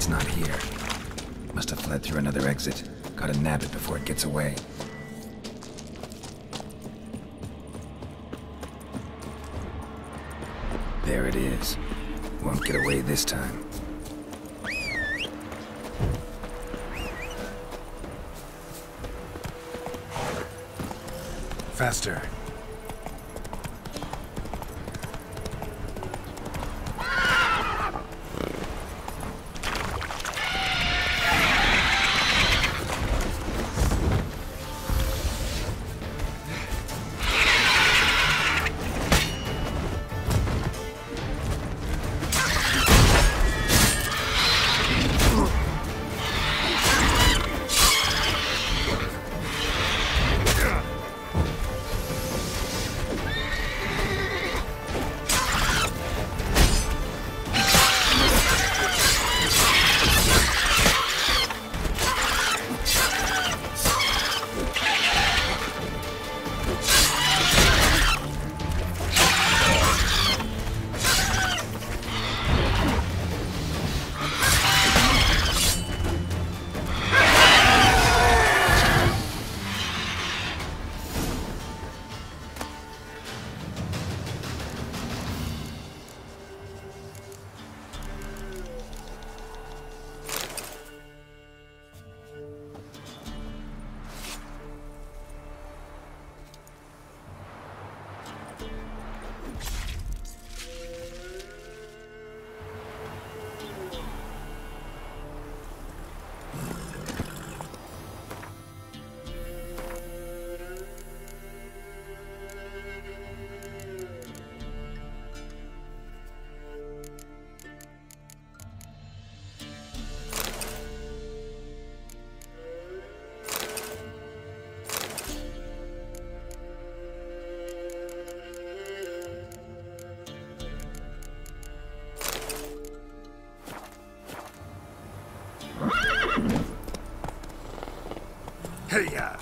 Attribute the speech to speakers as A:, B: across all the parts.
A: It's not here. Must have fled through another exit. Gotta nab it before it gets away. There it is. Won't get away this time. Faster. Hey-ya!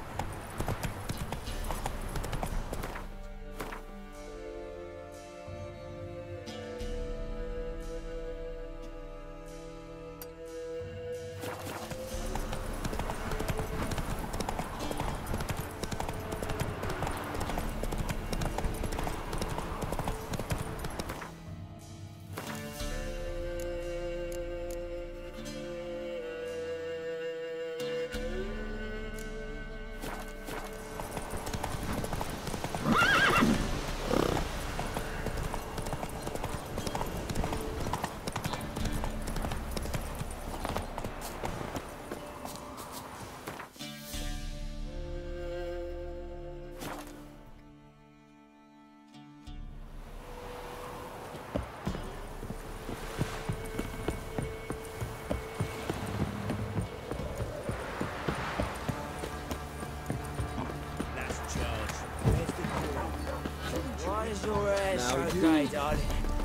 B: Okay, darling.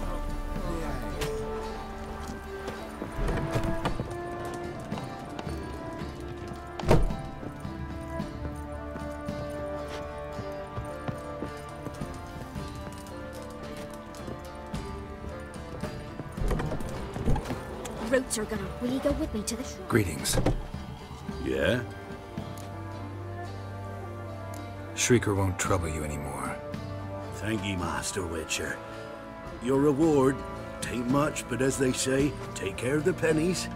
C: Roots are gonna. Will you go with me to the shrine?
A: Greetings.
D: Yeah?
A: Shrieker won't trouble you anymore.
D: Thank ye, Master Witcher. Your reward, tain't much, but as they say, take care of the pennies.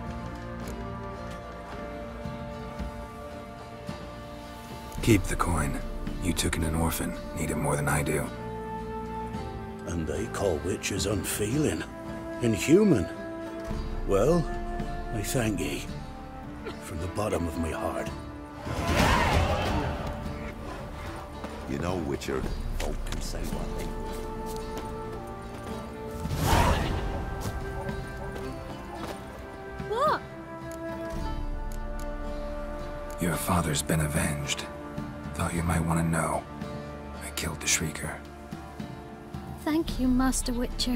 A: Keep the coin. You took in an orphan. Need it more than I do.
D: And they call witches unfeeling, inhuman. Well, I thank ye, from the bottom of my heart.
E: You know, Witcher, folk can say what they will.
C: What?
A: Your father's been avenged. Thought you might want to know. I killed the Shrieker.
C: Thank you, Master Witcher.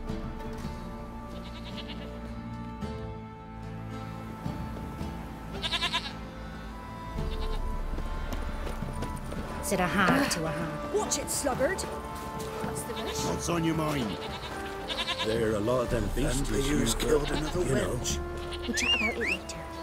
F: Said a hag to a hag.
G: Watch it, sluggard! What's the wish?
E: What's on your mind?
D: There are a lot of them beasts
H: And the use killed another wench.
G: We'll chat about it later.